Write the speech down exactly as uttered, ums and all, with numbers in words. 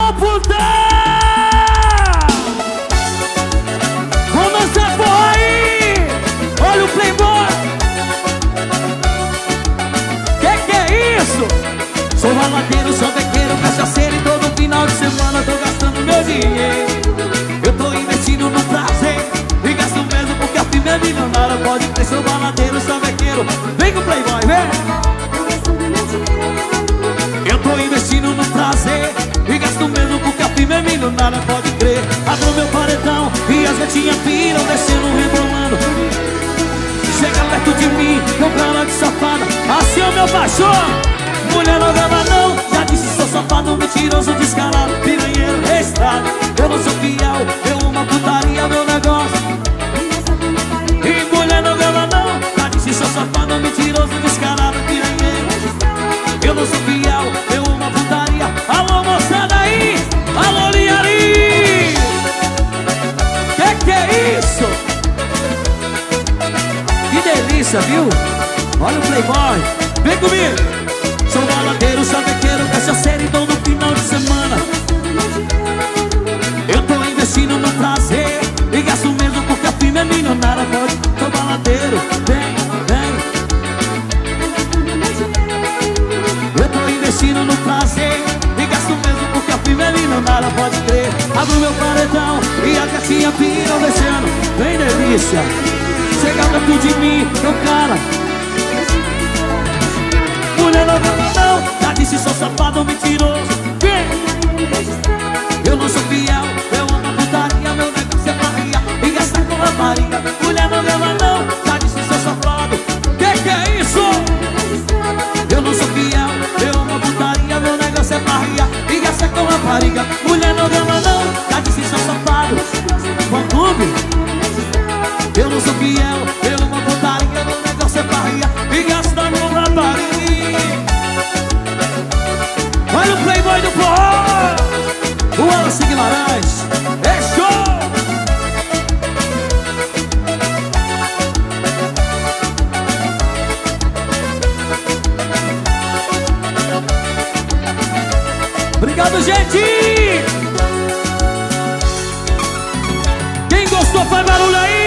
puta! Vamos essa porra aí! Olha o playboy! Que que é isso? Sou baladeiro, sou bequeiro, cachaceiro e todo final de semana tô gastando meu dinheiro. Eu tô investindo no prazer e gasto mesmo porque a firma é milionária. Pode ter, sou baladeiro, sou bequeiro. Vem com o playboy, vem! Eu tô investindo no prazer e gasto mesmo porque a firma é milionária, pode crer. Abro meu paredão e as gatinhas piram, descendo, rebolando. Chega perto de mim, com cara de safada. Assim é o meu paixão. Mulher não gama não, já disse sou safado, mentiroso, descarado, piranheiro, restrado. Eu não sou fiel, eu uma putaria, meu negócio. E mulher não gama não, já disse sou safado, mentiroso, descarado, piranheiro. Eu não sou fiel, eu uma putaria. Alô moçada aí, alô Liari. Que que é isso? Que delícia, viu? Olha o playboy, vem comigo. Sou baladeiro, sabequeiro, cachaceiro e todo final de semana. Eu tô investindo no prazer e gasto mesmo porque a firma é milionária. Pode, sou baladeiro, vem, vem. Eu tô investindo no prazer e gasto mesmo porque a firma é milionária, pode crer. Abro meu paredão e a gatinha piram descendo. Vem delícia, chega perto de mim, meu cara. Mulher não gama não, já disse sou safado, mentiroso. Vem! Eu não sou fiel, eu amo a putaria, meu negócio é barriga e gastar com rapariga. Mulher não gama não, já disse sou safado. Que que é isso? Eu não sou fiel, eu amo a putaria, meu negócio é barriga e gastar com rapariga. Mulher não gama não, já disse sou safado. Bom clube? Eu não sou fiel, eu amo a putaria, meu negócio é barriga e gastar com rapariga. Olha o playboy do forró, o Wallace Guimarães, é show! Obrigado, gente! Quem gostou faz barulho aí!